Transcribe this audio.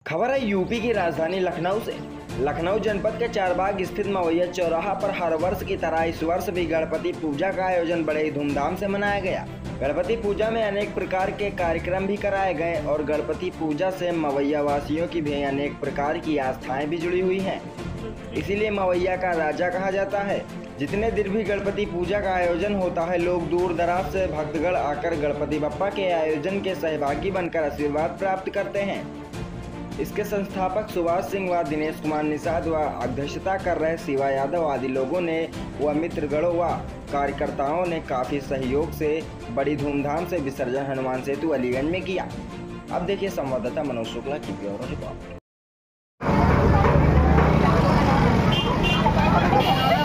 खबर है यूपी की राजधानी लखनऊ से। लखनऊ जनपद के चारबाग स्थित मवैया चौराहा पर हर वर्ष की तरह इस वर्ष भी गणपति पूजा का आयोजन बड़े ही धूमधाम से मनाया गया। गणपति पूजा में अनेक प्रकार के कार्यक्रम भी कराए गए और गणपति पूजा से मवैया वासियों की भी अनेक प्रकार की आस्थाएं भी जुड़ी हुई हैं। इसीलिए मवैया का राजा कहा जाता है। जितने दिन भी गणपति पूजा का आयोजन होता है, लोग दूर दराज से भक्तगण आकर गणपति बप्पा के आयोजन के सहभागी बनकर आशीर्वाद प्राप्त करते हैं। इसके संस्थापक सुभाष सिंह व दिनेश कुमार निषाद व अध्यक्षता कर रहे शिवा यादव आदि लोगों ने व मित्रगणों व कार्यकर्ताओं ने काफी सहयोग से बड़ी धूमधाम से विसर्जन हनुमान सेतु अलीगंज में किया। अब देखिए संवाददाता मनोज शुक्ला की ब्यूरो रिपोर्ट।